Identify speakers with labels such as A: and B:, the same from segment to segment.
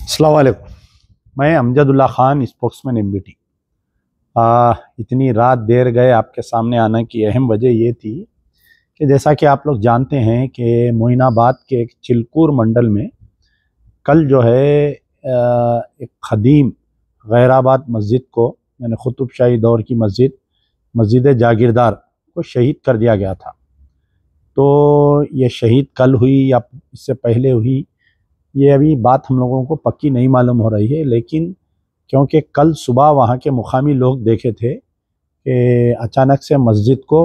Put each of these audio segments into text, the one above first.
A: अस्सलाम वालेकुम। मैं अमजद उल्ला खान, स्पोक्समैन MBT। इतनी रात देर गए आपके सामने आने की अहम वजह ये थी कि जैसा कि आप लोग जानते हैं कि मोइनाबाद के एक चिलकूर मंडल में कल जो है एक ख़दीम गैराबाद मस्जिद को, यानी कुतुब शाही दौर की मस्जिद-ए-जागिरदार को शहीद कर दिया गया था। तो ये शहीद कल हुई या इससे पहले हुई, ये अभी बात हम लोगों को पक्की नहीं मालूम हो रही है, लेकिन क्योंकि कल सुबह वहाँ के मुकामी लोग देखे थे कि अचानक से मस्जिद को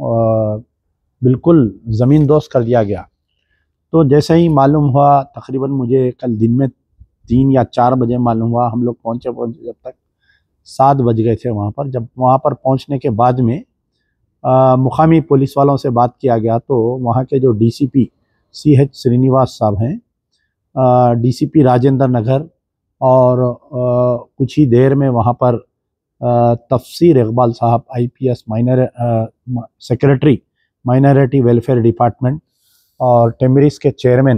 A: बिल्कुल ज़मीन दोस्त कर दिया गया। तो जैसे ही मालूम हुआ, तकरीबन मुझे कल दिन में 3 या 4 बजे मालूम हुआ, हम लोग पहुँचे जब तक 7 बज गए थे वहाँ पर। जब वहाँ पर पहुँचने के बाद में मुकामी पुलिस वालों से बात किया गया तो वहाँ के जो DCP CH श्रीनिवास साहब हैं, DCP राजेंद्र नगर और कुछ ही देर में वहाँ पर तफसीर इकबाल साहब IPS secretary minority welfare department और टेमरिस के चेयरमैन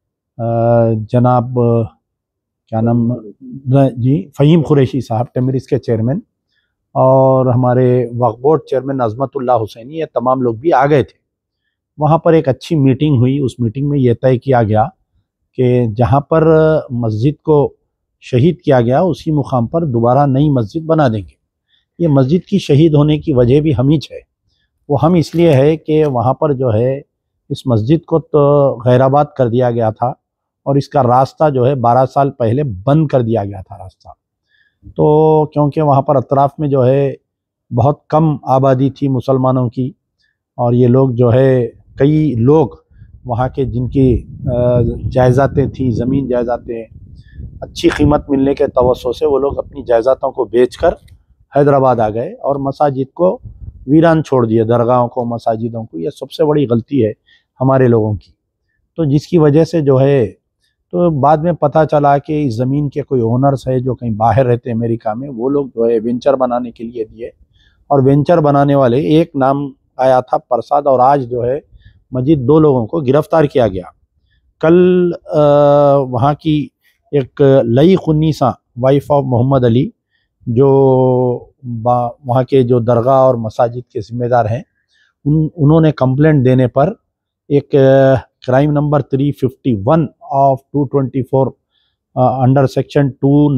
A: जनाब क्या नाम जी फ़हीम कुरैशी साहब, टेमरिस के चेयरमैन, और हमारे वक्फ बोर्ड चेयरमैन अजमतुल्लाह हुसैनी, ये तमाम लोग भी आ गए थे। वहाँ पर एक अच्छी मीटिंग हुई। उस मीटिंग में ये तय किया गया कि जहाँ पर मस्जिद को शहीद किया गया उसी मुकाम पर दोबारा नई मस्जिद बना देंगे। ये मस्जिद की शहीद होने की वजह भी हम ही है। वो हम इसलिए है कि वहाँ पर जो है इस मस्जिद को तो गैराबाद कर दिया गया था और इसका रास्ता जो है 12 साल पहले बंद कर दिया गया था रास्ता। तो क्योंकि वहाँ पर अतराफ़ में जो है बहुत कम आबादी थी मुसलमानों की, और ये लोग जो है कई लोग वहाँ के जिनकी जायज़ातें थी, ज़मीन जायज़ातें अच्छी कीमत मिलने के तवज्जो से वो लोग अपनी जायज़ातों को बेचकर हैदराबाद आ गए और मसाजिद को वीरान छोड़ दिए, दरगाहों को, मसाजिदों को। ये सबसे बड़ी गलती है हमारे लोगों की। तो जिसकी वजह से जो है, तो बाद में पता चला कि इस ज़मीन के कोई ओनर्स है जो कहीं बाहर रहते हैं अमेरिका में, वो लोग जो है वेंचर बनाने के लिए दिए, और वेंचर बनाने वाले एक नाम आया था प्रसाद, और आज जो है मजीद 2 लोगों को गिरफ्तार किया गया। कल वहाँ की एक लई खुन्नीसा वाइफ ऑफ मोहम्मद अली, जो वहाँ के जो दरगाह और मसाजिद के ज़िम्मेदार हैं, उन्होंने कंप्लेंट देने पर एक crime number 351 of 224 under section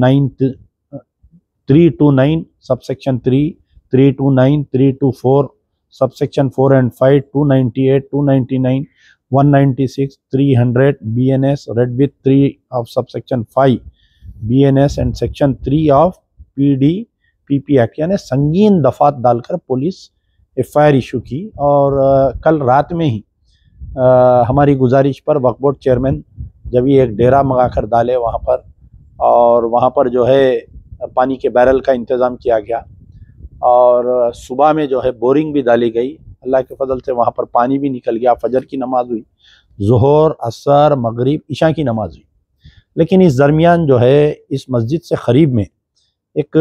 A: 329 subsection 3, 329, 324 subsection 4 and 5, 298, 299, 196, 300 BNS read with 3 of subsection 5 BNS and section 3 of PDPP act, यानी संगीन दफात डालकर पुलिस FIR इशू की। और कल रात में ही हमारी गुजारिश पर वक्फ बोर्ड चेयरमैन जब ये एक डेरा मंगाकर डाले वहाँ पर, और वहाँ पर जो है पानी के बैरल का इंतज़ाम किया गया, और सुबह में जो है बोरिंग भी डाली गई। अल्लाह के फजल से वहाँ पर पानी भी निकल गया। फजर की नमाज हुई, ज़ोहर, असर, मगरिब, इशा की नमाज हुई। लेकिन इस दरमियान जो है इस मस्जिद से करीब में एक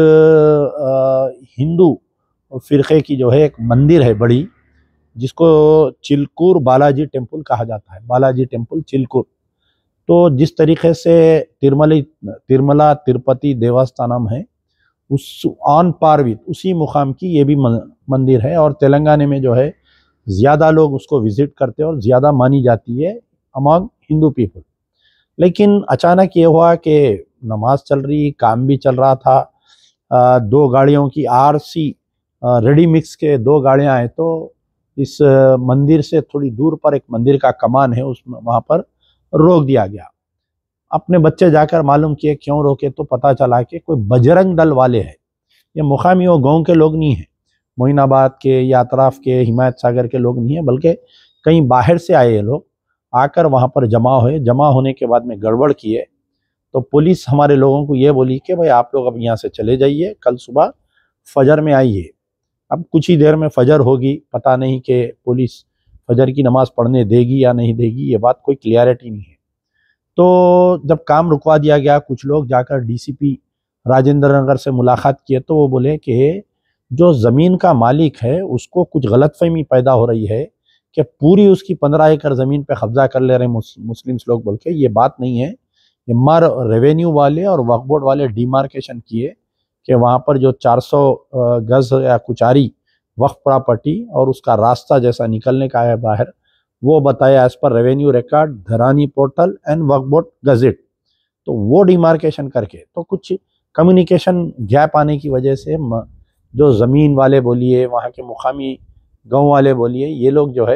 A: हिंदू फ़िरक़े की जो है एक मंदिर है बड़ी, जिसको चिलकूर बालाजी टेम्पल कहा जाता है, बालाजी टेम्पल चिलकूर। तो जिस तरीक़े से तिरुमला तिरुपति देवस्थानम है, उस ऑन पार विद उसी मुकाम की ये भी मंदिर है, और तेलंगाना में जो है ज़्यादा लोग उसको विज़िट करते हैं और ज़्यादा मानी जाती है अमॉन्ग हिंदू पीपल। लेकिन अचानक ये हुआ कि नमाज चल रही, काम भी चल रहा था, 2 गाड़ियों की RC रेडी मिक्स के 2 गाड़ियाँ आए, तो इस मंदिर से थोड़ी दूर पर एक मंदिर का कमान है, उस वहाँ पर रोक दिया गया। अपने बच्चे जाकर मालूम किए क्यों रोके, तो पता चला कि कोई बजरंग दल वाले हैं। ये मुकामी और गाँव के लोग नहीं हैं, मोइनाबाद के या अतराफ़ के हिमायत सागर के लोग नहीं हैं, बल्कि कहीं बाहर से आए ये लोग आकर वहाँ पर जमा हुए। जमा होने के बाद में गड़बड़ किए, तो पुलिस हमारे लोगों को ये बोली कि भाई आप लोग अब यहाँ से चले जाइए, कल सुबह फजर में आइए। अब कुछ ही देर में फजर होगी, पता नहीं कि पुलिस फजर की नमाज़ पढ़ने देगी या नहीं देगी, ये बात कोई क्लियरिटी नहीं है। तो जब काम रुकवा दिया गया, कुछ लोग जाकर DCP राजेंद्र नगर से मुलाकात किए, तो वो बोले कि जो ज़मीन का मालिक है उसको कुछ गलतफहमी पैदा हो रही है कि पूरी उसकी 15 एकड़ ज़मीन पे कब्जा कर ले रहे हैं मुस्लिम्स लोग, बोल के। ये बात नहीं है, मर रेवेन्यू वाले और वक्फ बोर्ड वाले डिमार्केशन किए कि वहाँ पर जो 400 गज या कुचारी वक्फ प्रॉपर्टी और उसका रास्ता जैसा निकलने का है बाहर, वो बताया as per revenue record, Dharani portal and वक्फ बोर्ड गजेट। तो वो डिमार्केशन करके, तो कुछ कम्युनिकेशन गैप आने की वजह से जो ज़मीन वाले बोलिए, वहाँ के मुकामी गांव वाले बोलिए, ये लोग जो है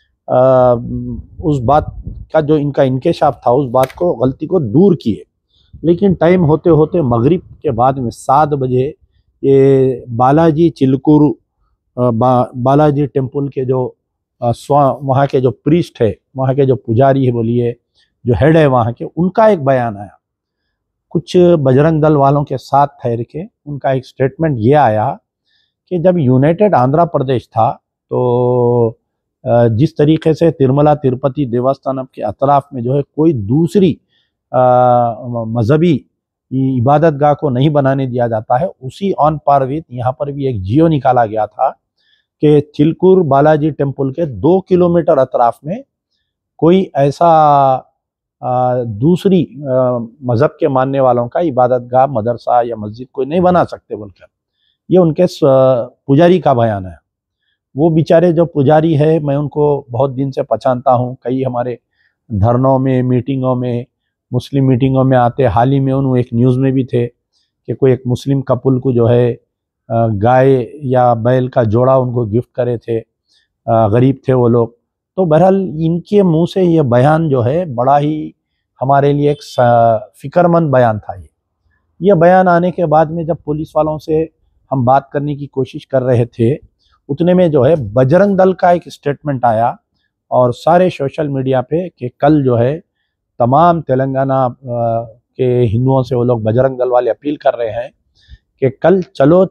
A: उस बात का जो इनका इंकेशाफ था उस बात को, गलती को दूर किए। लेकिन टाइम होते होते मगरिब के बाद में 7 बजे ये बालाजी चिलकुर बालाजी टेम्पल के जो वहाँ के जो प्रीस्ट है, वहाँ के जो पुजारी है बोलिए, जो हेड है वहाँ के, उनका एक बयान आया। कुछ बजरंग दल वालों के साथ ठहर के उनका एक स्टेटमेंट ये आया कि जब यूनाइटेड आंध्र प्रदेश था तो जिस तरीके से तिरुमला तिरुपति देवस्थानम के अतराफ में जो है कोई दूसरी मजहबी इबादत गाह को नहीं बनाने दिया जाता है, उसी ऑन पार विथ यहाँ पर भी एक जियो निकाला गया था कि चिलकुर बालाजी टेम्पल के 2 किलोमीटर अतराफ में कोई ऐसा दूसरी मज़हब के मानने वालों का इबादत गाह, मदरसा या मस्जिद कोई नहीं बना सकते बोलकर, ये उनके पुजारी का बयान है। वो बेचारे जो पुजारी है, मैं उनको बहुत दिन से पहचानता हूँ, कई हमारे धरनों में, मीटिंगों में, मुस्लिम मीटिंगों में आते। हाल ही में उन्होंने एक न्यूज़ में भी थे कि कोई एक मुस्लिम कपुल को जो है गाय या बैल का जोड़ा उनको गिफ्ट करे थे, गरीब थे वो लोग। तो बहरहाल इनके मुंह से ये बयान जो है बड़ा ही हमारे लिए एक फिक्रमंद बयान था। ये बयान आने के बाद में जब पुलिस वालों से हम बात करने की कोशिश कर रहे थे, उतने में जो है बजरंग दल का एक स्टेटमेंट आया और सारे सोशल मीडिया पे कि कल जो है तमाम तेलंगाना के हिंदुओं से वो लोग, बजरंग दल वाले अपील कर रहे हैं कि कल चलो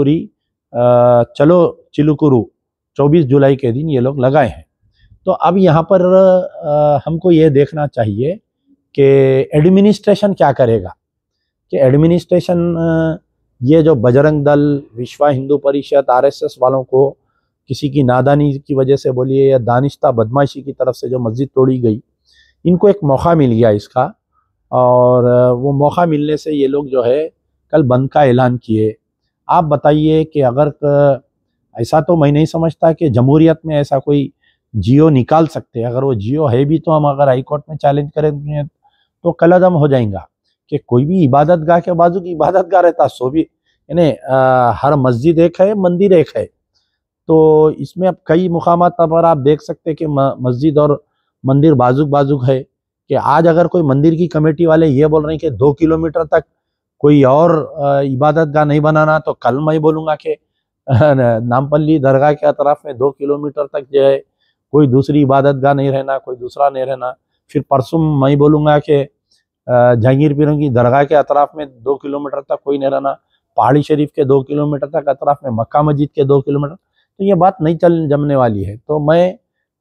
A: चिलकुरु 24 जुलाई के दिन ये लोग लगाए हैं। तो अब यहाँ पर हमको ये देखना चाहिए कि एडमिनिस्ट्रेशन क्या करेगा, कि एडमिनिस्ट्रेशन ये जो बजरंग दल, विश्व हिंदू परिषद, आरएसएस वालों को किसी की नादानी की वजह से बोलिए या दानिश्ता बदमाशी की तरफ से जो मस्जिद तोड़ी गई, इनको एक मौका मिल गया इसका, और वो मौका मिलने से ये लोग जो है कल बंद का ऐलान किए। आप बताइए कि अगर ऐसा, तो मैं नहीं समझता कि जमहूरियत में ऐसा कोई जियो निकाल सकते हैं। अगर वो जियो है भी तो हम अगर हाई कोर्ट में चैलेंज करेंगे तो कलअदम हो जाएगा कि कोई भी इबादत गाह के बाजू की इबादत गाह रहता, सो भी यानी हर मस्जिद एक है, मंदिर एक है। तो इसमें अब कई मुकामात पर आप देख सकते हैं कि मस्जिद और मंदिर बाजुक बाजुक है। कि आज अगर कोई मंदिर की कमेटी वाले ये बोल रहे हैं कि 2 किलोमीटर तक कोई और इबादत गाह नहीं बनाना, तो कल मैं बोलूँगा कि नामपल्ली दरगाह के अतराफ में 2 किलोमीटर तक जो है कोई दूसरी इबादत गाह नहीं रहना, कोई दूसरा नहीं रहना। फिर परसों मैं बोलूँगा कि जहांगीर पीरों की दरगाह के अतराफ में 2 किलोमीटर तक कोई नहीं रहना, पहाड़ी शरीफ के 2 किलोमीटर तक अतराफ में, मक्का मस्जिद के 2 किलोमीटर। तो ये बात नहीं जमने वाली है। तो मैं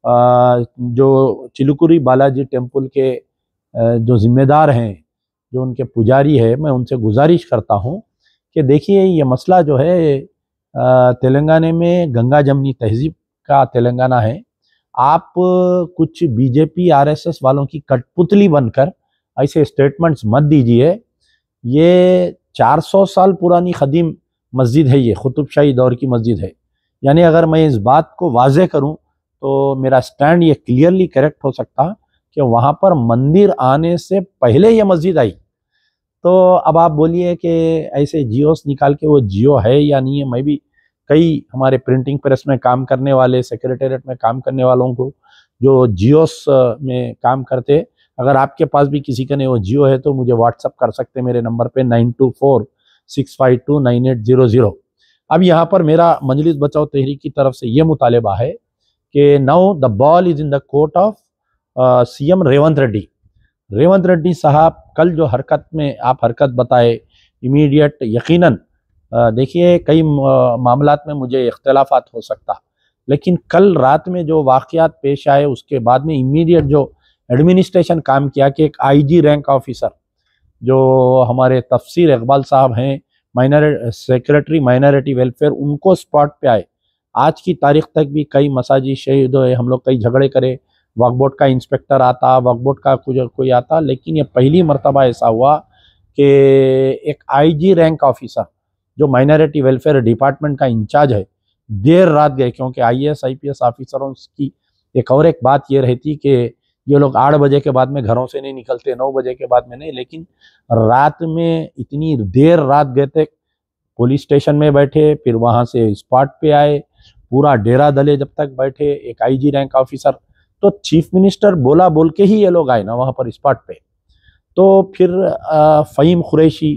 A: जो चिलकुरी बालाजी टेम्पल के जो जिम्मेदार हैं, जो उनके पुजारी है, मैं उनसे गुजारिश करता हूँ कि देखिए ये मसला जो है तेलंगाना में गंगा जमनी तहजीब का तेलंगाना है। आप कुछ बीजेपी आरएसएस वालों की कठपुतली बनकर ऐसे स्टेटमेंट्स मत दीजिए। ये 400 साल पुरानी खदीम मस्जिद है, ये कुतुबशाही दौर की मस्जिद है। यानी अगर मैं इस बात को वाजे करूं तो मेरा स्टैंड ये क्लियरली करेक्ट हो सकता कि वहाँ पर मंदिर आने से पहले ये मस्जिद आई। तो अब आप बोलिए कि ऐसे जियोस निकाल के वो जियो है या नहीं है। मैं भी कई हमारे प्रिंटिंग प्रेस में काम करने वाले, सेक्रेटेरिएट में काम करने वालों को जो जियोस में काम करते, अगर आपके पास भी किसी का नहीं वो जियो है तो मुझे व्हाट्सअप कर सकते हैं मेरे नंबर पे 9246529800। अब यहाँ पर मेरा मजलिस बचाओ तहरीक की तरफ से ये मुतालबा है कि now the ball is in the court of CM Revanth Reddy. Revanth Reddy साहब कल जो हरकत में आप हरकत बताए, इमीडिएट, यकीनन देखिए कई मामलात में मुझे इख्तलाफात हो सकता, लेकिन कल रात में जो वाक़यात पेश आए उसके बाद में इमीडिएट जो एडमिनिस्ट्रेशन काम किया कि एक आईजी रैंक ऑफिसर जो हमारे तफसीर इकबाल साहब हैं, सेक्रेटरी माइनॉरिटी वेलफेयर, उनको स्पॉट पे आए। आज की तारीख तक भी कई मसाजिद शहीद हुए, हम लोग कई झगड़े करे, वक्फ बोर्ड का इंस्पेक्टर आता, वक्फ बोर्ड का कोई आता, लेकिन ये पहली मर्तबा ऐसा हुआ कि एक आईजी रैंक ऑफिसर जो माइनॉरिटी वेलफेयर डिपार्टमेंट का इंचार्ज है, देर रात गए, क्योंकि आईएएस आईपीएस ऑफिसरों की एक बात ये रहती कि ये लोग 8 बजे के बाद में घरों से नहीं निकलते, 9 बजे के बाद में नहीं, लेकिन रात में इतनी देर रात गए थे, पुलिस स्टेशन में बैठे, फिर वहाँ से स्पॉट पे आए, पूरा डेरा दले जब तक बैठे, एक आईजी रैंक ऑफिसर, तो चीफ मिनिस्टर बोल के ही ये लोग आए ना वहाँ पर स्पॉट पे। तो फिर फ़हीम कुरैशी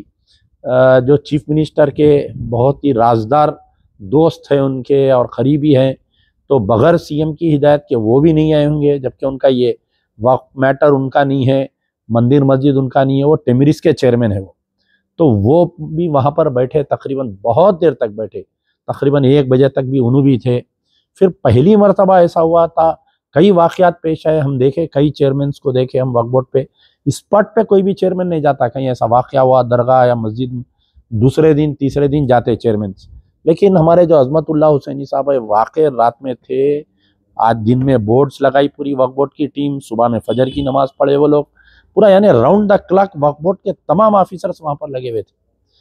A: जो चीफ मिनिस्टर के बहुत ही राजदार दोस्त हैं उनके और क़रीबी हैं, तो बगैर सीएम की हिदायत के वो भी नहीं आए होंगे, जबकि उनका ये वक्फ मैटर उनका नहीं है, मंदिर मस्जिद उनका नहीं है, वो टेमरिस के चेयरमैन है वो, तो वो भी वहाँ पर बैठे, तकरीबन बहुत देर तक बैठे, तकरीबन 1 बजे तक भी उन्हों भी थे। फिर पहली मरतबा ऐसा हुआ था, कई वाक़यात पेश आए, हम देखे कई चेयरमैन्स को देखे हम वक्फ बोर्ड पे, स्पॉट पे कोई भी चेयरमैन नहीं जाता, कहीं ऐसा वाक़या हुआ दरगाह या मस्जिद, दूसरे दिन तीसरे दिन जाते चेयरमैन्स, लेकिन हमारे जो अजमतुल्लाह हुसैनी साहब है वाक़ई रात में थे, आज दिन में बोर्ड्स लगाई पूरी वक्फ बोर्ड की टीम, सुबह में फजर की नमाज पढ़े वो लोग, पूरा यानी round the clock Waqf board के तमाम ऑफिसर्स वहाँ पर लगे हुए थे।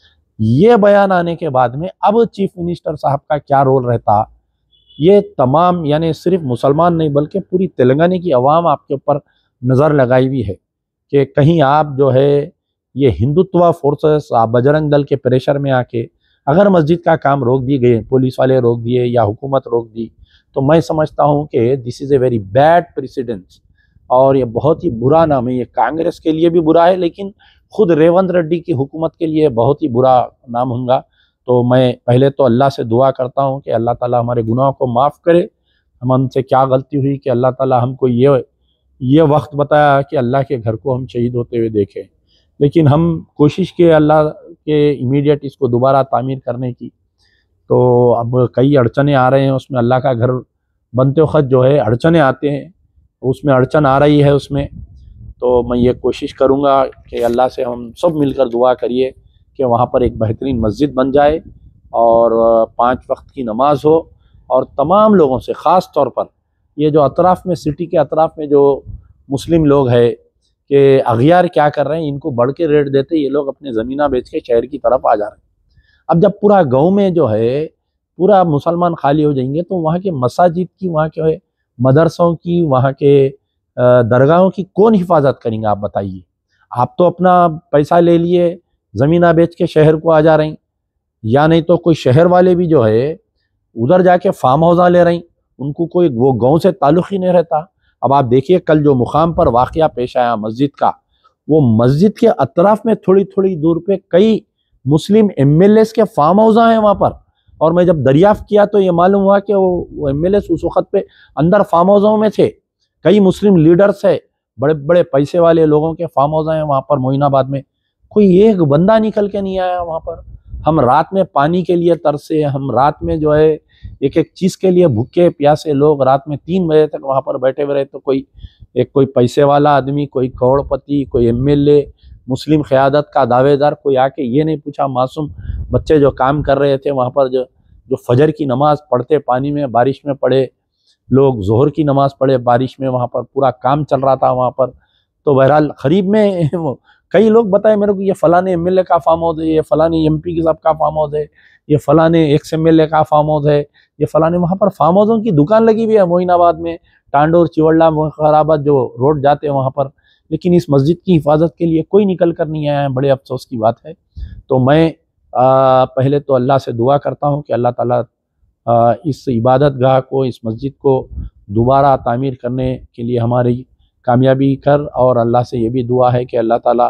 A: ये बयान आने के बाद में अब चीफ मिनिस्टर साहब का क्या रोल रहता, ये तमाम यानी सिर्फ मुसलमान नहीं बल्कि पूरी तेलंगाना की अवाम आपके ऊपर नज़र लगाई हुई है कि कहीं आप जो है ये हिंदुत्व फोर्सेस बजरंग दल के प्रेशर में आके अगर मस्जिद का काम रोक दिए गए, पुलिस वाले रोक दिए या हुकूमत रोक दी, तो मैं समझता हूँ कि this is a very bad precedence और ये बहुत ही बुरा नाम है। ये कांग्रेस के लिए भी बुरा है, लेकिन खुद रेवंत रेड्डी की हुकूमत के लिए बहुत ही बुरा नाम होगा। तो मैं पहले तो अल्लाह से दुआ करता हूँ कि अल्लाह ताला हमारे गुनाहों को माफ़ करे, हमसे क्या गलती हुई कि अल्लाह ताला हमको ये वक्त बताया कि अल्लाह के घर को हम शहीद होते हुए देखें, लेकिन हम कोशिश किए अल्लाह के इमीडिएट इसको दोबारा तामीर करने की। तो अब कई अड़चने आ रहे हैं उसमें, अल्लाह का घर बनते वक्त जो है अड़चने आते हैं, उसमें अड़चन आ रही है उसमें। तो मैं ये कोशिश करूँगा कि अल्लाह से हम सब मिलकर दुआ करिए कि वहाँ पर एक बेहतरीन मस्जिद बन जाए और 5 वक्त की नमाज हो, और तमाम लोगों से ख़ास तौर पर ये जो अतराफ़ में, सिटी के अतराफ़ में जो मुस्लिम लोग हैं कि अगियार क्या कर रहे हैं, इनको बढ़ के रेट देते ये लोग अपने ज़मीना बेच के शहर की तरफ आ जा रहे हैं। अब जब पूरा गाँव में जो है पूरा मुसलमान खाली हो जाएंगे, तो वहाँ के मसाजिद की, वहाँ के मदरसों की, वहाँ के दरगाहों की कौन हिफाजत करेंगे आप बताइए। आप तो अपना पैसा ले लिए, ज़मीना बेच के शहर को आ जा रही, या नहीं तो कोई शहर वाले भी जो है उधर जाके फार्म हाउस ले रही, उनको कोई वो गांव से ताल्लुक़ ही नहीं रहता। अब आप देखिए कल जो मुकाम पर वाक़या पेश आया मस्जिद का, वो मस्जिद के अतराफ़ में थोड़ी थोड़ी दूर पे कई मुस्लिम एमएलएस के फार्म हाउस हैं वहाँ पर, और मैं जब दरियाफ्त किया तो ये मालूम हुआ कि वो एमएलएस उस वक़्त पे अंदर फार्म हाउसों में थे। कई मुस्लिम लीडर्स है, बड़े बड़े पैसे वाले लोगों के फार्म हाउस हैं वहाँ पर मोइनाबाद में, कोई एक बंदा निकल के नहीं आया वहाँ पर। हम रात में पानी के लिए तरसे, हम रात में जो है एक एक चीज़ के लिए भूखे प्यासे लोग रात में 3 बजे तक वहाँ पर बैठे हुए रहे, तो कोई पैसे वाला आदमी, कोई करोड़पति, कोई एमएलए, मुस्लिम क़यादत का दावेदार कोई आके ये नहीं पूछा। मासूम बच्चे जो काम कर रहे थे वहाँ पर, जो फजर की नमाज़ पढ़ते पानी में बारिश में पढ़े, लोग जोहर की नमाज़ पढ़े बारिश में, वहाँ पर पूरा काम चल रहा था वहाँ पर। तो बहरहाल करीब में कई लोग बताए मेरे को, ये फलाने एमएलए का फार्म हाउस है, ये फलाने एमपी के साहब का फार्म हाउस है, ये फलाने एक्स एमएलए का फार्म हाउस है, ये फलाने, वहाँ पर फार्म हाउसों की दुकान लगी हुई है मोइनाबाद में, टांडोर चिवड़ा मुखराबाद जो रोड जाते हैं वहाँ पर, लेकिन इस मस्जिद की हिफाजत के लिए कोई निकल कर नहीं आया है। बड़े अफसोस की बात है। तो मैं पहले तो अल्लाह से दुआ करता हूँ कि अल्लाह ताला इस इबादत गाह को, इस मस्जिद को दोबारा तामीर करने के लिए हमारी कामयाबी कर, और अल्लाह से ये भी दुआ है कि अल्लाह ताला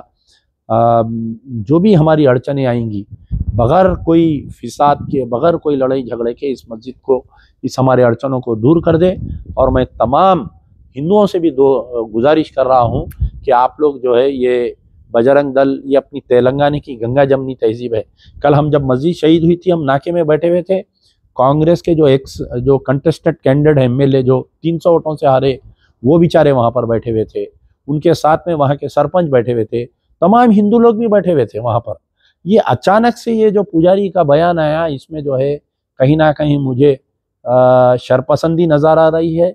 A: जो भी हमारी अड़चनें आएंगी, बग़ैर कोई फिसाद के, बग़ैर कोई लड़ाई झगड़े के इस मस्जिद को, इस हमारे अड़चनों को दूर कर दे। और मैं तमाम हिंदुओं से भी गुजारिश कर रहा हूँ कि आप लोग जो है ये बजरंग दल, ये अपनी तेलंगाना की गंगा जमनी तहजीब है। कल हम जब मस्जिद शहीद हुई थी, हम नाके में बैठे हुए थे, कांग्रेस के जो कंटेस्टेड कैंडिडेट एमएलए जो 300 वोटों से हारे, वो बेचारे वहाँ पर बैठे हुए थे, उनके साथ में वहाँ के सरपंच बैठे हुए थे, तमाम हिंदू लोग भी बैठे हुए थे वहाँ पर। ये अचानक से ये जो पुजारी का बयान आया, इसमें जो है कहीं ना कहीं मुझे शरपसंदी नज़र आ रही है।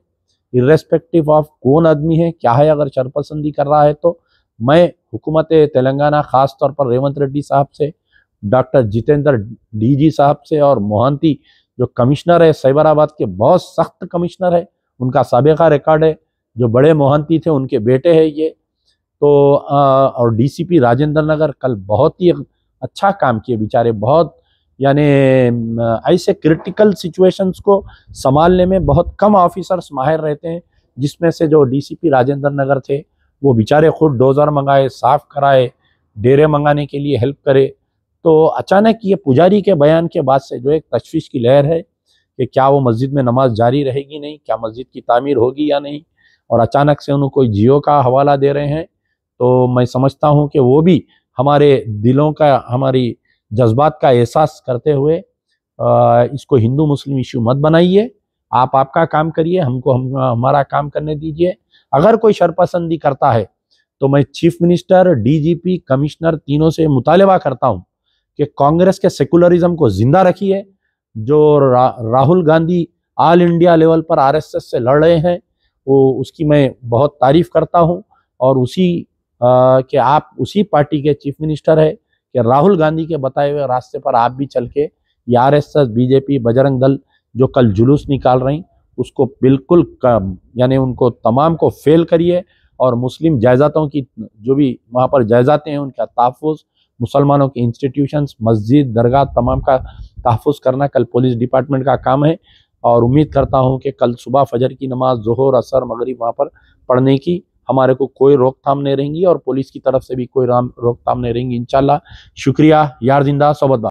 A: इर्रेस्पेक्टिव ऑफ कौन आदमी है क्या है, अगर शरपसंदी कर रहा है तो मैं हुकूमत तेलंगाना खास तौर पर रेवंत रेड्डी साहब से, डॉक्टर जितेंद्र डीजी साहब से और मोहंती जो कमिश्नर है साइबराबाद के, बहुत सख्त कमिश्नर है, उनका साबिका रिकॉर्ड है, जो बड़े मोहंती थे उनके बेटे हैं ये तो और डीसीपी राजेंद्र नगर कल बहुत ही अच्छा काम किए बेचारे, बहुत यानी ऐसे क्रिटिकल सिचुएशंस को संभालने में बहुत कम ऑफिसर्स माहिर रहते हैं, जिसमें से जो डीसीपी राजेंद्र नगर थे वो बेचारे खुद डोजर मंगाए, साफ कराए, डेरे मंगाने के लिए हेल्प करे। तो अचानक ये पुजारी के बयान के बाद से जो एक तशवीश की लहर है कि क्या वो मस्जिद में नमाज जारी रहेगी नहीं, क्या मस्जिद की तामीर होगी या नहीं, और अचानक से उन्हें कोई जियो का हवाला दे रहे हैं, तो मैं समझता हूँ कि वो भी हमारे दिलों का, हमारी जज्बात का एहसास करते हुए इसको हिंदू मुस्लिम इश्यू मत बनाइए, आप आपका काम करिए, हमको हमारा काम करने दीजिए। अगर कोई शरपसंदी करता है तो मैं चीफ मिनिस्टर, डीजीपी, कमिश्नर तीनों से मुतालबा करता हूँ कि कांग्रेस के सेकुलरिज्म को जिंदा रखिए। जो Rahul Gandhi all India level पर आरएसएस से लड़ रहे हैं वो उसकी मैं बहुत तारीफ करता हूँ, और उसी कि आप उसी पार्टी के चीफ मिनिस्टर है कि राहुल गांधी के बताए हुए रास्ते पर आप भी चल के ये आरएसएस, बीजेपी, बजरंग दल जो कल जुलूस निकाल रही उसको बिल्कुल यानी उनको तमाम को फेल करिए, और मुस्लिम जायदातों की जो भी वहाँ पर जायदातें हैं उनका तहफ़्फ़ुज़, मुसलमानों के इंस्टीट्यूशंस, मस्जिद, दरगाह तमाम का तहफ़्फ़ुज़ करना कल पुलिस डिपार्टमेंट का काम है। और उम्मीद करता हूँ कि कल सुबह फजर की नमाज, ज़ोहर, असर, मगरिब वहाँ पर पढ़ने की हमारे को कोई रोकथाम नहीं रहेंगी, और पुलिस की तरफ से भी कोई रोकथाम नहीं रहेंगी इंशाल्लाह। शुक्रिया, यार जिंदा सोबत।